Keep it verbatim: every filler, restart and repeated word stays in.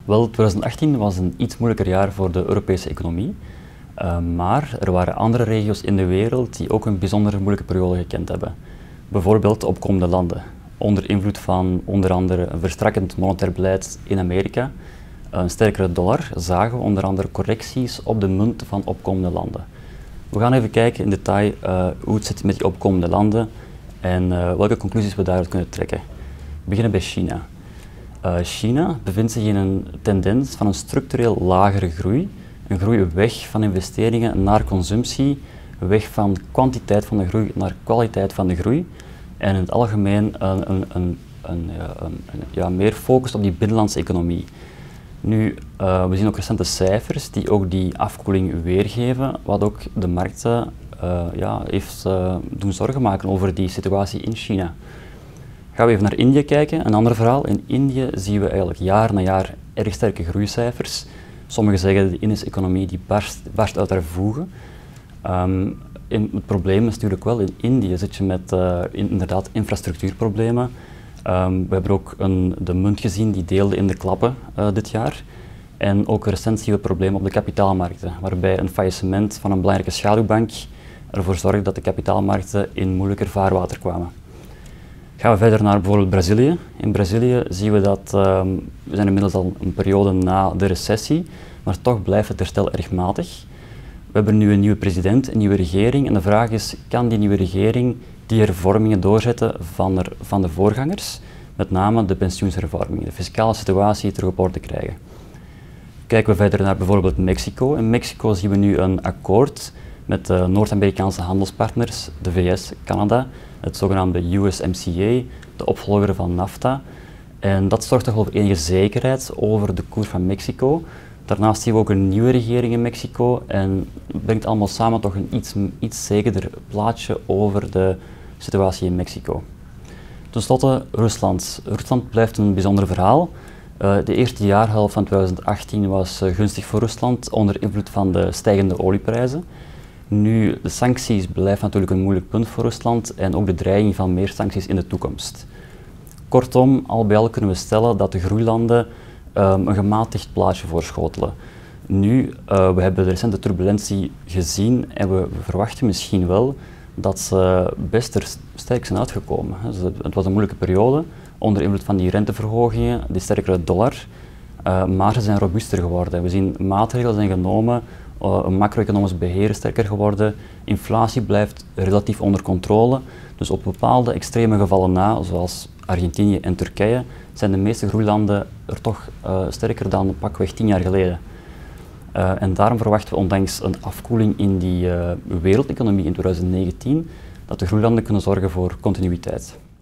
Wel, twintig achttien was een iets moeilijker jaar voor de Europese economie, uh, maar er waren andere regio's in de wereld die ook een bijzonder moeilijke periode gekend hebben. Bijvoorbeeld de opkomende landen, onder invloed van onder andere een verstrakkend monetair beleid in Amerika, een sterkere dollar, zagen we onder andere correcties op de munt van opkomende landen. We gaan even kijken in detail uh, hoe het zit met die opkomende landen en uh, welke conclusies we daaruit kunnen trekken. We beginnen bij China. Uh, China bevindt zich in een tendens van een structureel lagere groei, een groei weg van investeringen naar consumptie, weg van kwantiteit van de groei naar kwaliteit van de groei en in het algemeen een, een, een, een, een, een ja, meer focus op die binnenlandse economie. Nu, uh, we zien ook recente cijfers die ook die afkoeling weergeven, wat ook de markten uh, ja, heeft uh, doen zorgen maken over die situatie in China. Gaan we even naar India kijken, een ander verhaal. In India zien we eigenlijk jaar na jaar erg sterke groeicijfers. Sommigen zeggen de Indische economie die barst, barst uit haar voegen. Um, in, het probleem is natuurlijk wel, in India zit je met uh, in, inderdaad infrastructuurproblemen. Um, we hebben ook een, de munt gezien die deelde in de klappen uh, dit jaar. En ook recent zien we problemen op de kapitaalmarkten, waarbij een faillissement van een belangrijke schaduwbank ervoor zorgde dat de kapitaalmarkten in moeilijker vaarwater kwamen. Gaan we verder naar bijvoorbeeld Brazilië. In Brazilië zien we dat, um, we zijn inmiddels al een periode na de recessie, maar toch blijft het herstel erg matig. We hebben nu een nieuwe president, een nieuwe regering en de vraag is, kan die nieuwe regering die hervormingen doorzetten van, er, van de voorgangers, met name de pensioenshervormingen, de fiscale situatie terug op orde krijgen. Kijken we verder naar bijvoorbeeld Mexico. In Mexico zien we nu een akkoord met de Noord-Amerikaanse handelspartners, de V S, Canada, het zogenaamde U S M C A, de opvolger van NAFTA. En dat zorgt toch wel voor enige zekerheid over de koers van Mexico. Daarnaast zien we ook een nieuwe regering in Mexico en brengt allemaal samen toch een iets, iets zekerder plaatje over de situatie in Mexico. Ten slotte Rusland. Rusland blijft een bijzonder verhaal. Uh, de eerste jaarhelft van twintig achttien was uh, gunstig voor Rusland onder invloed van de stijgende olieprijzen. Nu, de sancties blijven natuurlijk een moeilijk punt voor Rusland en ook de dreiging van meer sancties in de toekomst. Kortom, al bij al kunnen we stellen dat de groeilanden um, een gematigd plaatje voorschotelen. Nu, uh, we hebben de recente turbulentie gezien en we, we verwachten misschien wel dat ze best er sterk zijn uitgekomen. Dus het was een moeilijke periode onder invloed van die renteverhogingen, die sterkere dollar, uh, maar ze zijn robuuster geworden. We zien maatregelen zijn genomen, uh, een macro-economisch beheer is sterker geworden, inflatie blijft relatief onder controle. Dus op bepaalde extreme gevallen na, zoals Argentinië en Turkije, zijn de meeste groeilanden er toch uh, sterker dan pakweg tien jaar geleden. Uh, en daarom verwachten we ondanks een afkoeling in die uh, wereldeconomie in twintig negentien dat de groeilanden kunnen zorgen voor continuïteit.